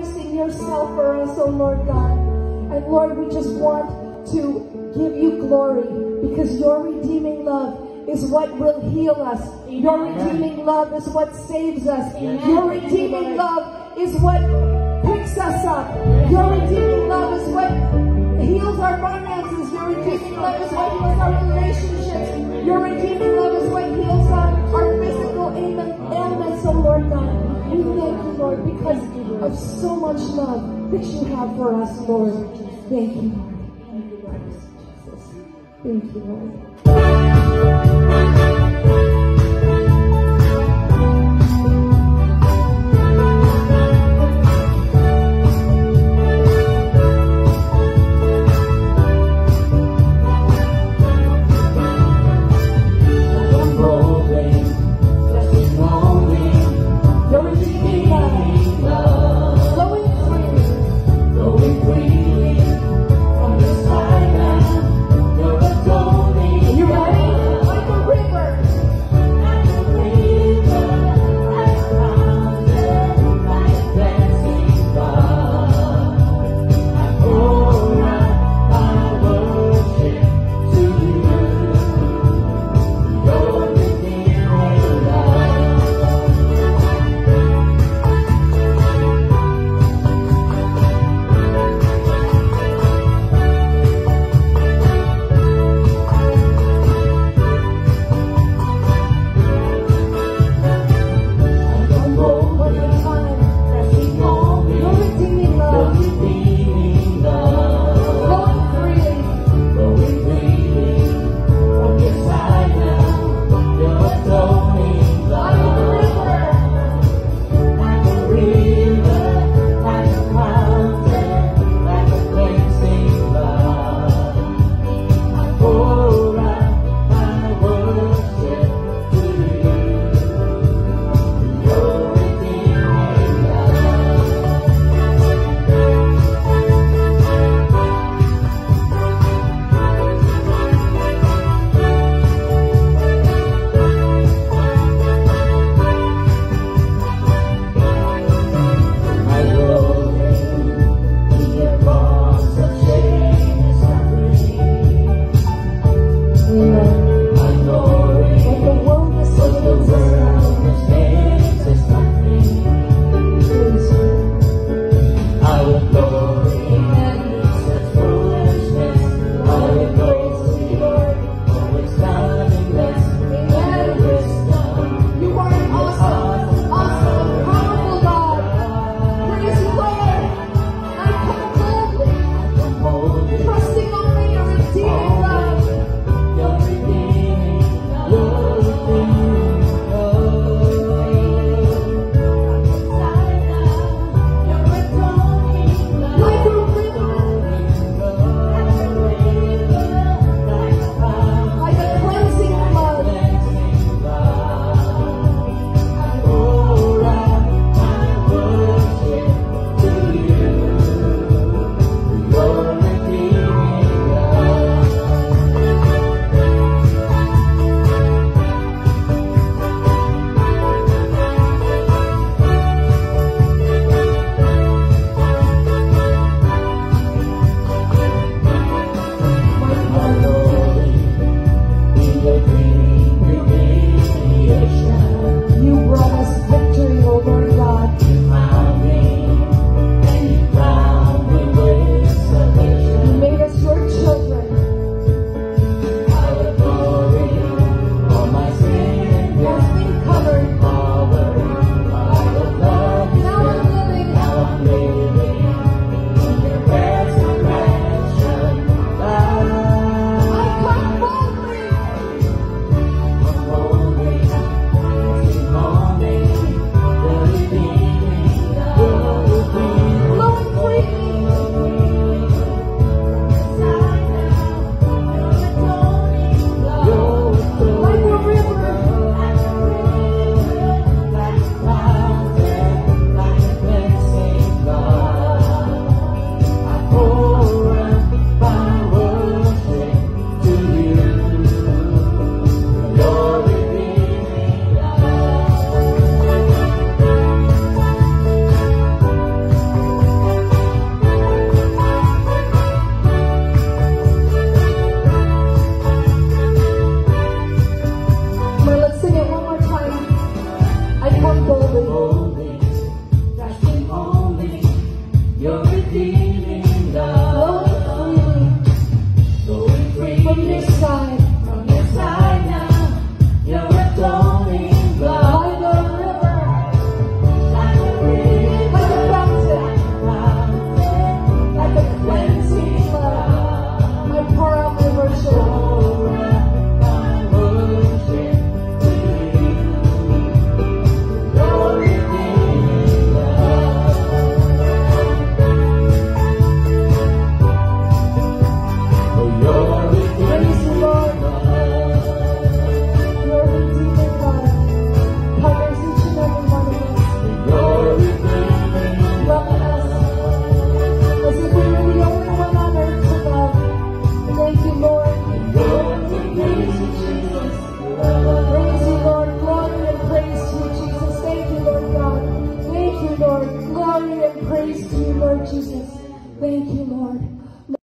sacrificing yourself for us, oh Lord God. And Lord, we just want to give you glory because your redeeming love is what will heal us. Your redeeming love is what saves us. Your redeeming love is what picks us up. Your redeeming love is what heals our finances. Your redeeming love is what heals our relationships. Your redeeming love is what heals our physical ailments, oh Lord God. We thank you, Lord, because of so much love that you have for us, Lord. Thank you, Lord. Thank you, Lord. You ready? Like a river. you, Lord. Glory and praise to you, Lord Jesus. Thank you, Lord.